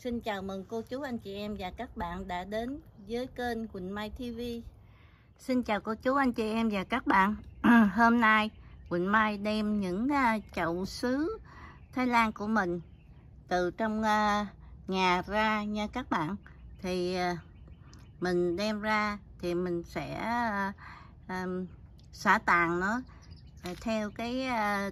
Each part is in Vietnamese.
Xin chào mừng cô chú anh chị em và các bạn đã đến với kênh Quỳnh Mai TV. Xin chào cô chú anh chị em và các bạn. Hôm nay Quỳnh Mai đem những chậu sứ Thái Lan của mình từ trong nhà ra nha các bạn. Thì mình đem ra thì mình sẽ xả tàn nó theo cái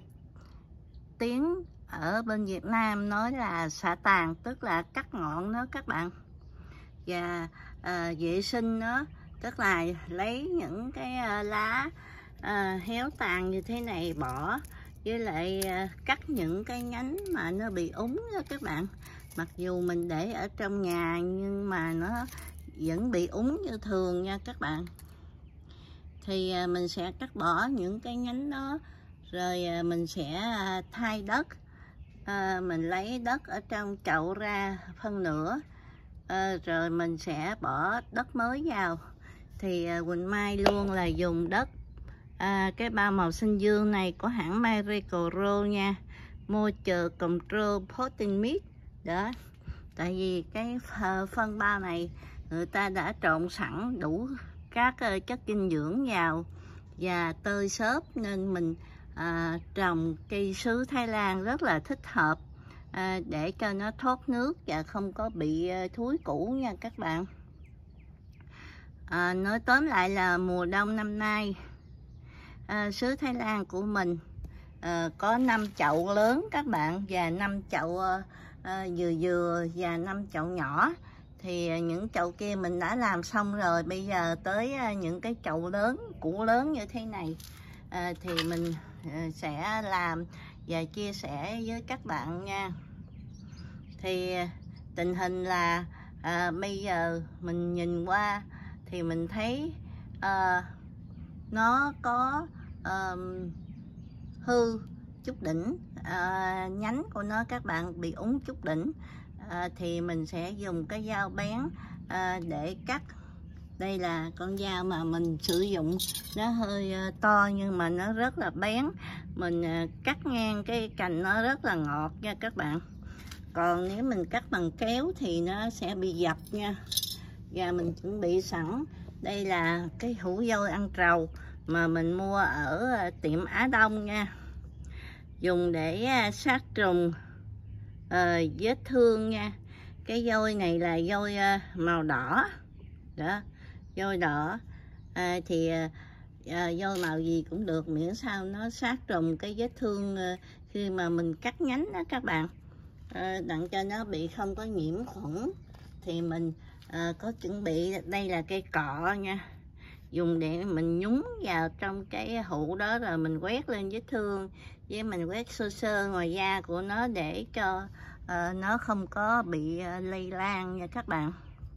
tiếng ở bên Việt Nam nói là xả tàn, tức là cắt ngọn nó các bạn, và vệ sinh nó, tức là lấy những cái lá héo tàn như thế này bỏ, với lại cắt những cái nhánh mà nó bị úng đó các bạn. Mặc dù mình để ở trong nhà nhưng mà nó vẫn bị úng như thường nha các bạn. Thì mình sẽ cắt bỏ những cái nhánh đó, rồi mình sẽ thay đất. Mình lấy đất ở trong chậu ra phân nửa, rồi mình sẽ bỏ đất mới vào. Thì Quỳnh Mai luôn là dùng đất cái bao màu xanh dương này của hãng Miracle-Gro nha, Moisture Control Potting Mix đó. Tại vì cái phân bao này người ta đã trộn sẵn đủ các chất dinh dưỡng vào và tơi xốp, nên mình trồng cây sứ Thái Lan rất là thích hợp để cho nó thoát nước và không có bị thúi củ nha các bạn. Nói tóm lại là mùa đông năm nay sứ Thái Lan của mình có 5 chậu lớn các bạn, và 5 chậu vừa vừa và 5 chậu nhỏ. Thì những chậu kia mình đã làm xong rồi, bây giờ tới những cái chậu lớn, củ lớn như thế này thì mình sẽ làm và chia sẻ với các bạn nha. Thì tình hình là bây giờ mình nhìn qua thì mình thấy nó có hư chút đỉnh, nhánh của nó các bạn bị úng chút đỉnh. Thì mình sẽ dùng cái dao bén để cắt. Đây là con dao mà mình sử dụng, nó hơi to nhưng mà nó rất là bén. Mình cắt ngang cái cành nó rất là ngọt nha các bạn. Còn nếu mình cắt bằng kéo thì nó sẽ bị dập nha. Và mình chuẩn bị sẵn, đây là cái hũ vôi ăn trầu mà mình mua ở tiệm Á Đông nha, dùng để sát trùng vết thương nha. Cái vôi này là vôi màu đỏ đó, vôi đỏ thì vôi màu gì cũng được, miễn sao nó sát trùng cái vết thương khi mà mình cắt nhánh đó các bạn, đặng cho nó bị không có nhiễm khuẩn. Thì mình có chuẩn bị, đây là cây cọ nha, dùng để mình nhúng vào trong cái hũ đó, rồi mình quét lên vết thương, với mình quét sơ sơ ngoài da của nó để cho nó không có bị lây lan nha các bạn.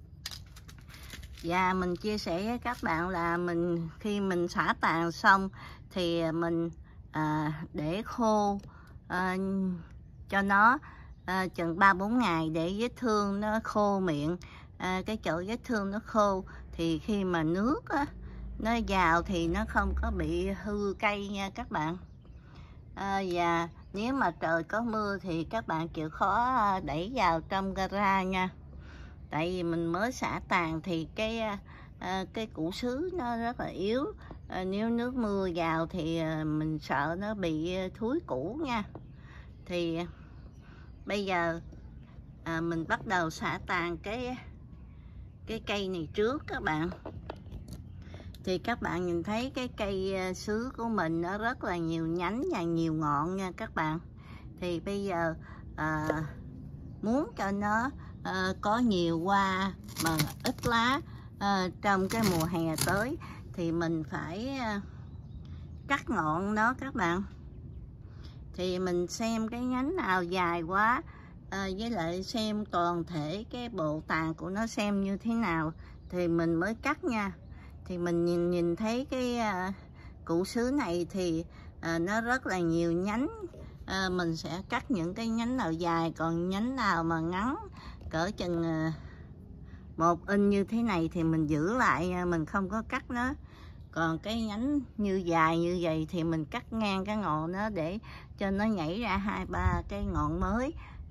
Và mình chia sẻ với các bạn là khi mình xả tàn xong thì mình để khô cho nó chừng 3-4 ngày để vết thương nó khô miệng, cái chỗ vết thương nó khô. Thì khi mà nước nó vào thì nó không có bị hư cây nha các bạn. Và nếu mà trời có mưa thì các bạn chịu khó đẩy vào trong gara nha. Tại vì mình mới xả tàn thì cái củ sứ nó rất là yếu. Nếu nước mưa vào thì mình sợ nó bị thúi củ nha. Thì bây giờ mình bắt đầu xả tàn cái cây này trước các bạn. Thì các bạn nhìn thấy cái cây sứ của mình nó rất là nhiều nhánh và nhiều ngọn nha các bạn. Thì bây giờ muốn cho nó có nhiều hoa mà ít lá trong cái mùa hè tới thì mình phải cắt ngọn nó các bạn. Thì mình xem cái nhánh nào dài quá, với lại xem toàn thể cái bộ tàn của nó xem như thế nào thì mình mới cắt nha. Thì mình nhìn thấy cái củ sứ này thì nó rất là nhiều nhánh. Mình sẽ cắt những cái nhánh nào dài, còn nhánh nào mà ngắn cỡ chừng 1 inch như thế này thì mình giữ lại, mình không có cắt nó. Còn cái nhánh như dài như vậy thì mình cắt ngang cái ngọn nó để cho nó nhảy ra 2-3 cái ngọn mới.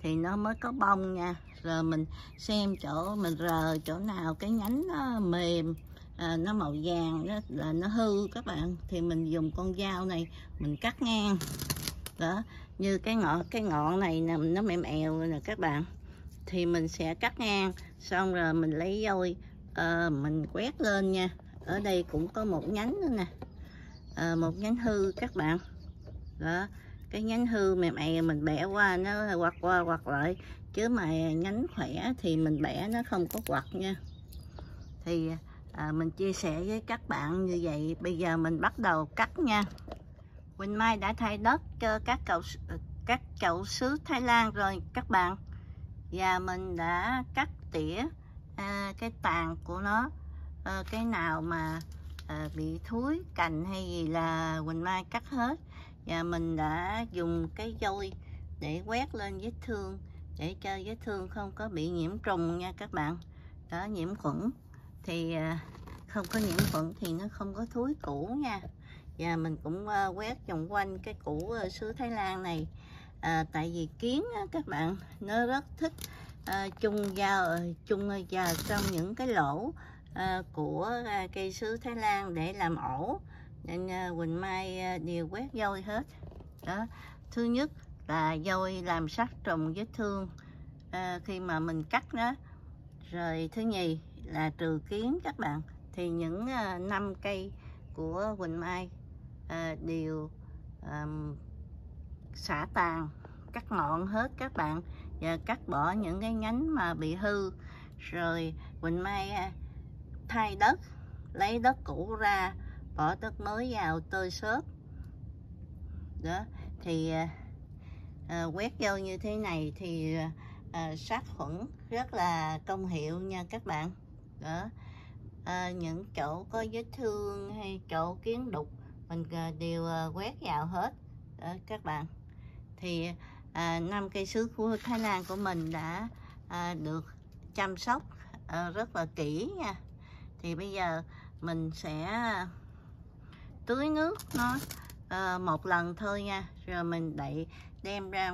thì nó mới có bông nha. Rồi mình xem chỗ mình rờ chỗ nào cái nhánh nó mềm, nó màu vàng đó là nó hư các bạn, thì mình dùng con dao này mình cắt ngang đó. Như cái ngọn này nè, nó mềm èo nè các bạn, thì mình sẽ cắt ngang, xong rồi mình lấy dôi mình quét lên nha. Ở đây cũng có một nhánh nữa nè, một nhánh hư các bạn đó. Cái nhánh hư mềm èo mình bẻ qua nó quặt lại, chứ mà nhánh khỏe thì mình bẻ nó không có quặt nha. Thì mình chia sẻ với các bạn như vậy. Bây giờ mình bắt đầu cắt nha. Quỳnh Mai đã thay đất cho các chậu sứ Thái Lan rồi các bạn, và mình đã cắt tỉa cái tàn của nó. Cái nào mà bị thúi cành hay gì là Quỳnh Mai cắt hết, và mình đã dùng cái dôi để quét lên vết thương để cho vết thương không có bị nhiễm trùng nha các bạn. Đó, nhiễm khuẩn thì không có nhiễm khuẩn thì nó không có thúi củ nha. Và mình cũng quét vòng quanh cái củ sứ Thái Lan này, tại vì kiến các bạn nó rất thích chung vào trong những cái lỗ của cây sứ Thái Lan để làm ổ, nên Quỳnh Mai đều quét dôi hết đó. Thứ nhất là dôi làm sát trùng vết thương khi mà mình cắt nó. Rồi thứ nhì là trừ kiến các bạn. Thì những 5 cây của Quỳnh Mai đều xả tàn, cắt ngọn hết các bạn, và cắt bỏ những cái nhánh mà bị hư. Rồi Quỳnh Mai thay đất, lấy đất cũ ra, bỏ đất mới vào tơi xốp đó. Thì quét vô như thế này thì sát khuẩn rất là công hiệu nha các bạn đó. Những chỗ có vết thương hay chỗ kiến đục mình đều quét vào hết đó các bạn. Thì 5 cây sứ của Thái Lan của mình đã được chăm sóc rất là kỹ nha. Thì bây giờ mình sẽ tưới nước nó một lần thôi nha, rồi mình đem ra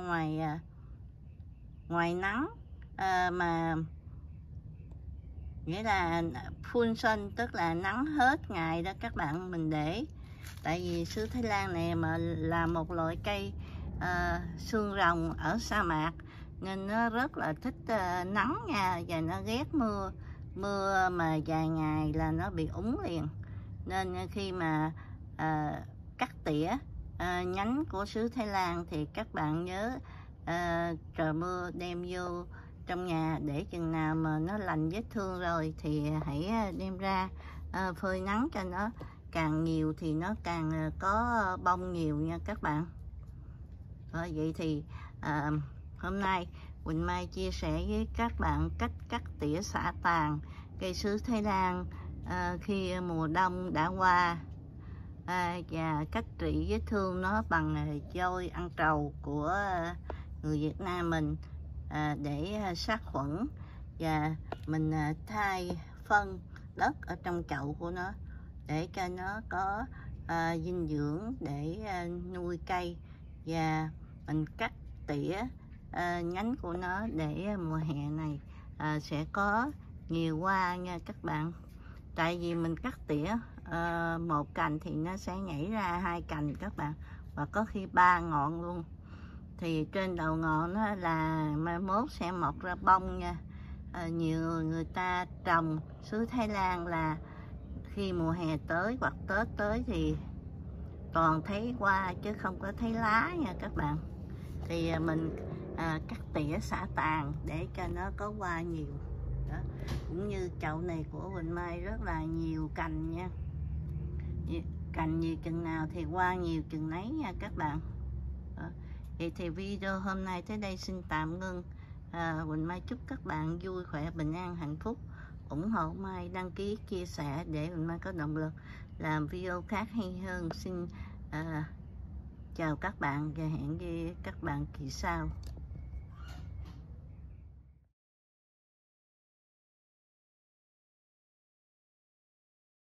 ngoài nắng, mà nghĩa là full sun, tức là nắng hết ngày đó các bạn. Mình để, tại vì sứ Thái Lan này mà là một loại cây xương rồng ở sa mạc, nên nó rất là thích nắng nha, và nó ghét mưa mà vài ngày là nó bị úng liền. Nên khi mà cắt tỉa nhánh của sứ Thái Lan thì các bạn nhớ trời mưa đem vô trong nhà, để chừng nào mà nó lành vết thương rồi thì hãy đem ra phơi nắng cho nó càng nhiều thì nó càng có bông nhiều nha các bạn. Vậy thì hôm nay Quỳnh Mai chia sẻ với các bạn cách cắt tỉa xả tàn cây sứ Thái Lan khi mùa đông đã qua, và cách trị vết thương nó bằng dôi ăn trầu của người Việt Nam mình để sát khuẩn. Và mình thay phân đất ở trong chậu của nó để cho nó có dinh dưỡng để nuôi cây, và mình cắt tỉa nhánh của nó để mùa hè này sẽ có nhiều hoa nha các bạn. Tại vì mình cắt tỉa một cành thì nó sẽ nhảy ra 2 cành các bạn, và có khi 3 ngọn luôn. Thì trên đầu ngọn đó là mai mốt sẽ mọc ra bông nha. Nhiều người ta trồng sứ Thái Lan là khi mùa hè tới hoặc Tết tới thì toàn thấy hoa chứ không có thấy lá nha các bạn. Thì mình cắt tỉa xả tàn để cho nó có hoa nhiều đó. Cũng như chậu này của Quỳnh Mai rất là nhiều cành nha, cành nhiều chừng nào thì hoa nhiều chừng nấy nha các bạn đó. Vậy thì video hôm nay tới đây xin tạm ngưng. Quỳnh Mai chúc các bạn vui khỏe, bình an, hạnh phúc. Ủng hộ Mai, đăng ký, chia sẻ để Quỳnh Mai có động lực làm video khác hay hơn. Xin chào các bạn và hẹn với các bạn kỳ sau.